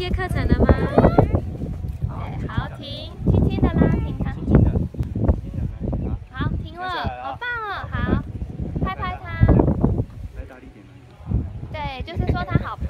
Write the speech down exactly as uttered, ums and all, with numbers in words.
接课程了吗？对，好，停，轻轻的拉，停它。好，停了，好棒哦，好，拍拍它。 再大力点。 对，就是说它好。